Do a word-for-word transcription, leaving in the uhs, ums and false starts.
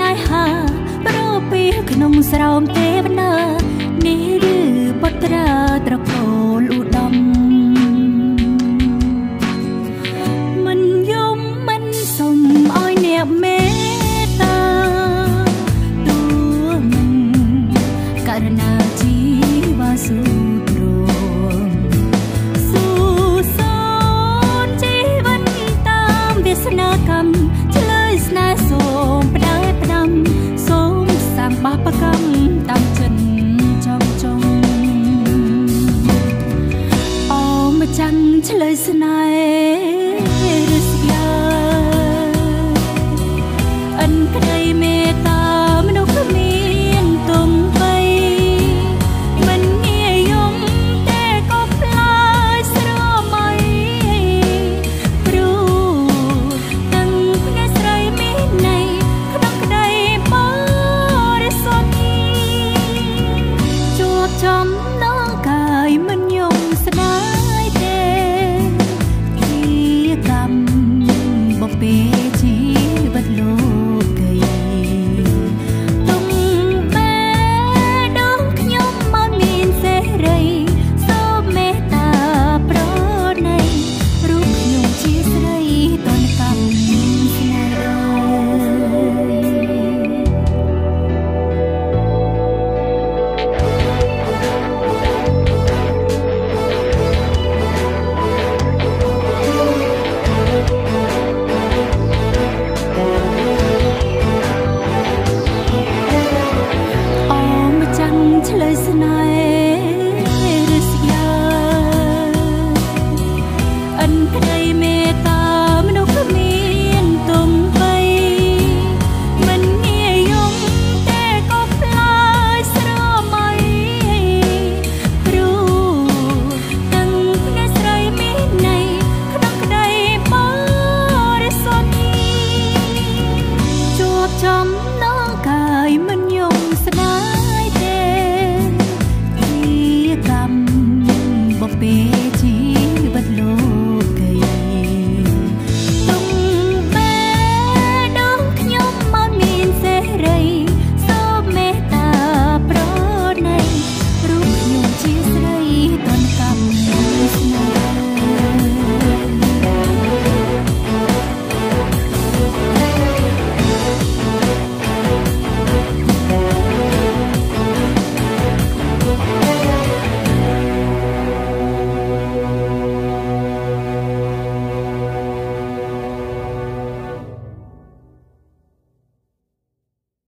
ងាយហាប្រពីក្នុងស្រោមទេវតានេះឬបុត្រាត្រកូលឧត្តមមិនយំមិនសុំឲ្យអ្នកមេត្តាទូមិនករណាជីវាសុទ្រសុសូនជីវិតតាមវាសនាកម្មឆ្លើយស្នេហ៍សូមផ្ដែផ្ដាំសូមសាងបាបកម្មតាមចិត្តចង់ចង់អូម្ចាស់ឆ្លើយស្នេហ៍